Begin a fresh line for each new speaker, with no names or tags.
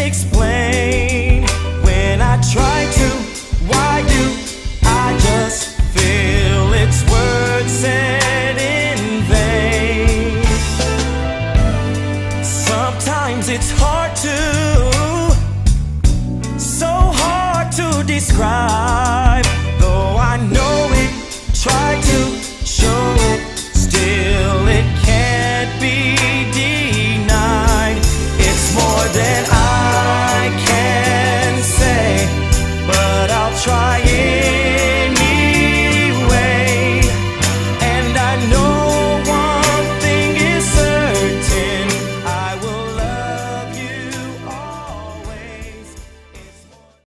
explain. When I try to, why do I just feel it's words said in vain? Sometimes it's hard to, so hard to describe. Though I know it, try to show it, still it can't be denied. It's more than I can say, but I'll try